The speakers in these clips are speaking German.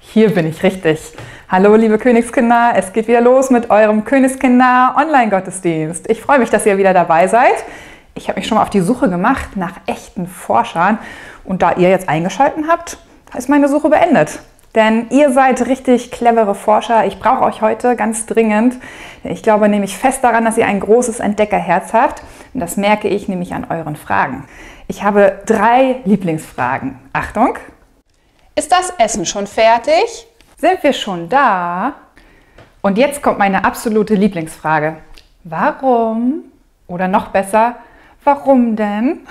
Hier bin ich richtig. Hallo liebe Königskinder, es geht wieder los mit eurem Königskinder-Online-Gottesdienst. Ich freue mich, dass ihr wieder dabei seid. Ich habe mich schon mal auf die Suche gemacht nach echten Forschern und da ihr jetzt eingeschaltet habt, ist meine Suche beendet. Denn ihr seid richtig clevere Forscher. Ich brauche euch heute ganz dringend. Ich glaube nämlich fest daran, dass ihr ein großes Entdeckerherz habt. Und das merke ich nämlich an euren Fragen. Ich habe 3 Lieblingsfragen. Achtung! Ist das Essen schon fertig? Sind wir schon da? Und jetzt kommt meine absolute Lieblingsfrage. Warum? Oder noch besser, warum denn?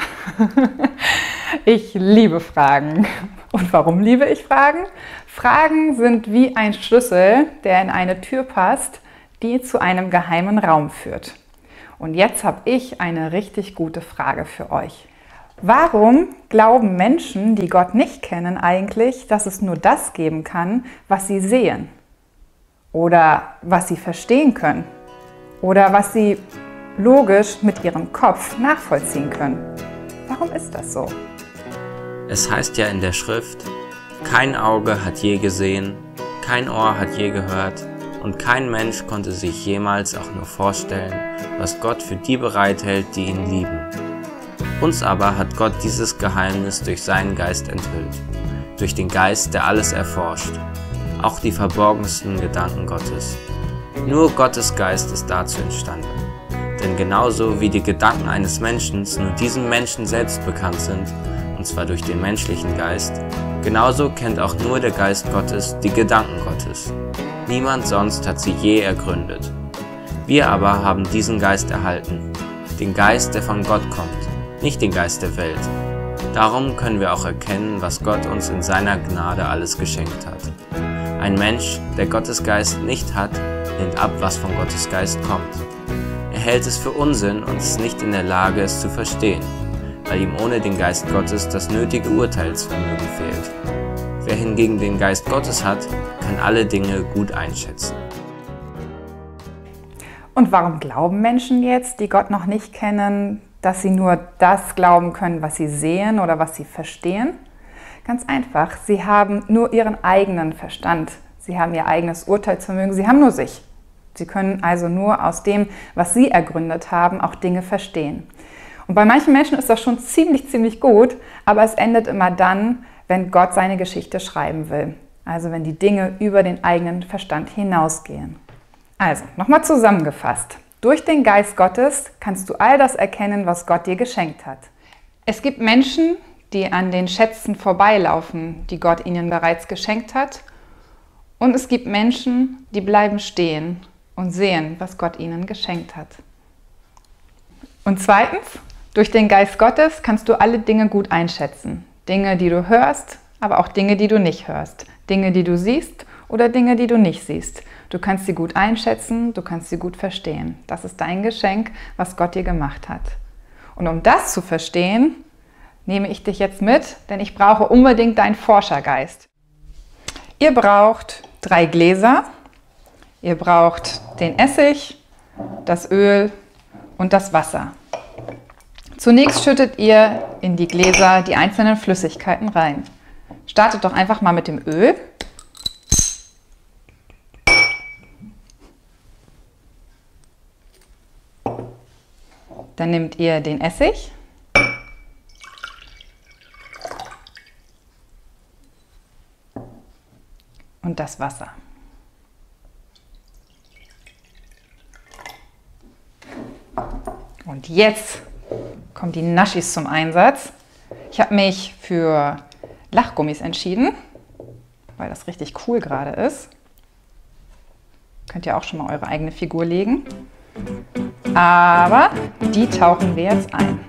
Ich liebe Fragen. Und warum liebe ich Fragen? Fragen sind wie ein Schlüssel, der in eine Tür passt, die zu einem geheimen Raum führt. Und jetzt habe ich eine richtig gute Frage für euch. Warum glauben Menschen, die Gott nicht kennen, eigentlich, dass es nur das geben kann, was sie sehen? Oder was sie verstehen können? Oder was sie logisch mit ihrem Kopf nachvollziehen können? Warum ist das so? Es heißt ja in der Schrift, kein Auge hat je gesehen, kein Ohr hat je gehört und kein Mensch konnte sich jemals auch nur vorstellen, was Gott für die bereithält, die ihn lieben. Uns aber hat Gott dieses Geheimnis durch seinen Geist enthüllt, durch den Geist, der alles erforscht, auch die verborgensten Gedanken Gottes. Nur Gottes Geist ist dazu entstanden. Denn genauso wie die Gedanken eines Menschen nur diesem Menschen selbst bekannt sind, und zwar durch den menschlichen Geist, genauso kennt auch nur der Geist Gottes die Gedanken Gottes. Niemand sonst hat sie je ergründet. Wir aber haben diesen Geist erhalten, den Geist, der von Gott kommt, nicht den Geist der Welt. Darum können wir auch erkennen, was Gott uns in seiner Gnade alles geschenkt hat. Ein Mensch, der Gottes Geist nicht hat, lehnt ab, was von Gottes Geist kommt. Er hält es für Unsinn und ist nicht in der Lage, es zu verstehen, weil ihm ohne den Geist Gottes das nötige Urteilsvermögen fehlt. Wer hingegen den Geist Gottes hat, kann alle Dinge gut einschätzen. Und warum glauben Menschen jetzt, die Gott noch nicht kennen, dass sie nur das glauben können, was sie sehen oder was sie verstehen? Ganz einfach, sie haben nur ihren eigenen Verstand. Sie haben ihr eigenes Urteilsvermögen, sie haben nur sich. Sie können also nur aus dem, was sie ergründet haben, auch Dinge verstehen. Und bei manchen Menschen ist das schon ziemlich gut, aber es endet immer dann, wenn Gott seine Geschichte schreiben will. Also wenn die Dinge über den eigenen Verstand hinausgehen. Also, nochmal zusammengefasst. Durch den Geist Gottes kannst du all das erkennen, was Gott dir geschenkt hat. Es gibt Menschen, die an den Schätzen vorbeilaufen, die Gott ihnen bereits geschenkt hat. Und es gibt Menschen, die bleiben stehen und sehen, was Gott ihnen geschenkt hat. Und zweitens, durch den Geist Gottes kannst du alle Dinge gut einschätzen. Dinge, die du hörst, aber auch Dinge, die du nicht hörst. Dinge, die du siehst oder Dinge, die du nicht siehst. Du kannst sie gut einschätzen, du kannst sie gut verstehen. Das ist dein Geschenk, was Gott dir gemacht hat. Und um das zu verstehen, nehme ich dich jetzt mit, denn ich brauche unbedingt deinen Forschergeist. Ihr braucht 3 Gläser, ihr braucht den Essig, das Öl und das Wasser. Zunächst schüttet ihr in die Gläser die einzelnen Flüssigkeiten rein. Startet doch einfach mal mit dem Öl. Dann nehmt ihr den Essig. Und das Wasser. Und jetzt kommen die Naschis zum Einsatz. Ich habe mich für Lachgummis entschieden, weil das richtig cool gerade ist. Könnt ihr auch schon mal eure eigene Figur legen. Aber die tauchen wir jetzt ein.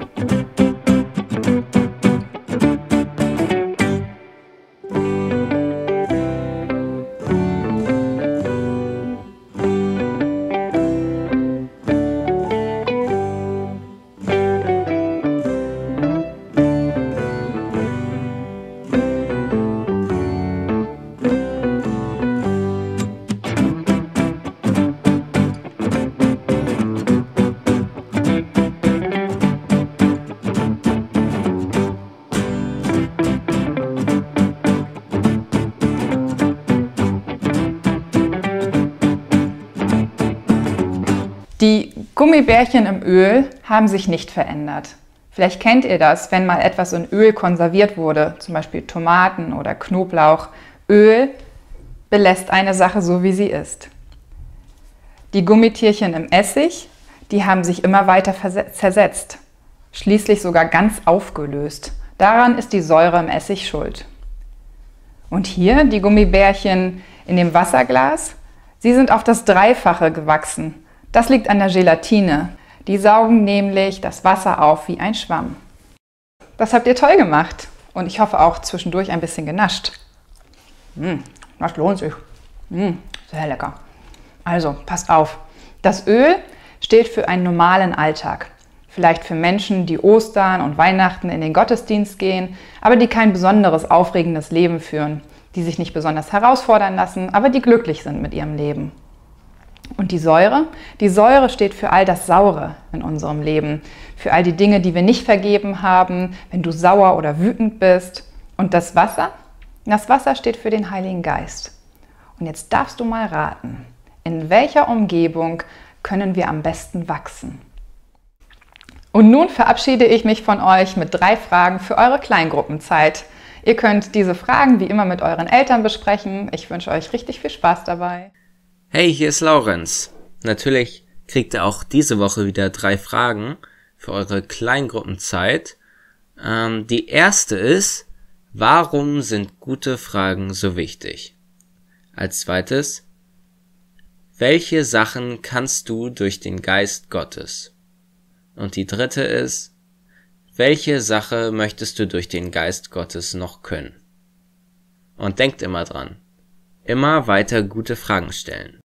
Die Gummibärchen im Öl haben sich nicht verändert. Vielleicht kennt ihr das, wenn mal etwas in Öl konserviert wurde, zum Beispiel Tomaten oder Knoblauch. Öl belässt eine Sache so, wie sie ist. Die Gummitierchen im Essig, die haben sich immer weiter zersetzt, schließlich sogar ganz aufgelöst. Daran ist die Säure im Essig schuld. Und hier die Gummibärchen in dem Wasserglas, sie sind auf das Dreifache gewachsen. Das liegt an der Gelatine. Die saugen nämlich das Wasser auf wie ein Schwamm. Das habt ihr toll gemacht und ich hoffe auch zwischendurch ein bisschen genascht. Das lohnt sich. Sehr lecker. Also, passt auf. Das Öl steht für einen normalen Alltag. Vielleicht für Menschen, die Ostern und Weihnachten in den Gottesdienst gehen, aber die kein besonderes, aufregendes Leben führen, die sich nicht besonders herausfordern lassen, aber die glücklich sind mit ihrem Leben. Und die Säure steht für all das Saure in unserem Leben, für all die Dinge, die wir nicht vergeben haben, wenn du sauer oder wütend bist. Und das Wasser steht für den Heiligen Geist. Und jetzt darfst du mal raten, in welcher Umgebung können wir am besten wachsen? Und nun verabschiede ich mich von euch mit 3 Fragen für eure Kleingruppenzeit. Ihr könnt diese Fragen wie immer mit euren Eltern besprechen. Ich wünsche euch richtig viel Spaß dabei. Hey, hier ist Laurenz. Natürlich kriegt ihr auch diese Woche wieder 3 Fragen für eure Kleingruppenzeit. Die erste ist, warum sind gute Fragen so wichtig? Als zweites, welche Sachen kannst du durch den Geist Gottes? Und die dritte ist, welche Sache möchtest du durch den Geist Gottes noch können? Und denkt immer dran, immer weiter gute Fragen stellen.